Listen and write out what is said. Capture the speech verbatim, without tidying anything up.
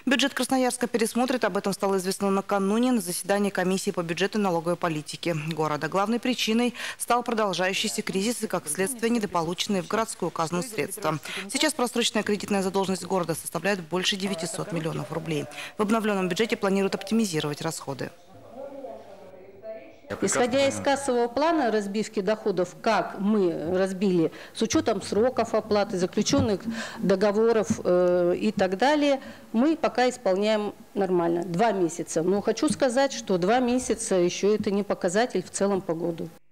Бюджет Красноярска пересмотрит. Об этом стало известно накануне на заседании комиссии по бюджету и налоговой политике города. Главной причиной стал продолжающийся кризис и, как следствие, недополученные в городскую казну средства. Сейчас просроченная кредитная задолженность города составляет больше девятисот миллионов рублей. В обновленном бюджете планируют оптимизировать расходы. Исходя из кассового плана разбивки доходов, как мы разбили с учетом сроков оплаты, заключенных договоров э, и так далее, мы пока исполняем нормально. Два месяца. Но хочу сказать, что два месяца еще это не показатель в целом по году.